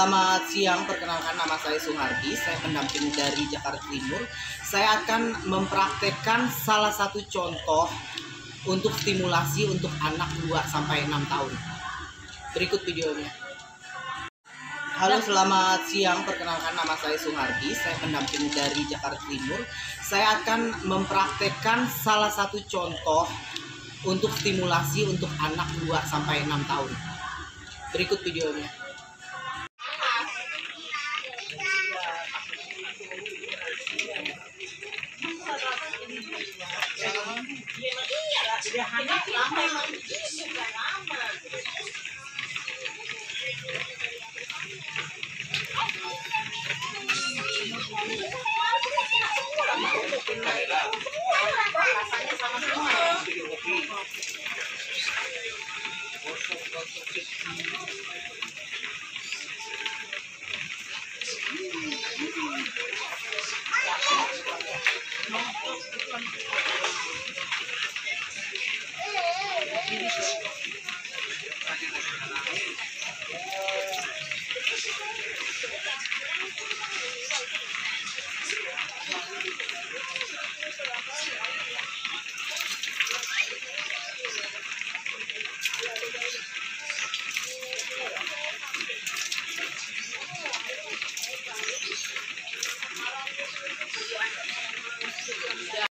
selamat siang. Perkenalkan, nama saya Suhardi. Saya pendamping dari Jakarta Timur. Saya akan mempraktekkan salah satu contoh untuk stimulasi untuk anak 2-6 tahun. Berikut videonya. Halo, selamat siang. Perkenalkan, nama saya Suhardi. Saya pendamping dari Jakarta Timur. Saya akan mempraktekkan salah satu contoh untuk stimulasi untuk anak 2-6 tahun. Berikut videonya.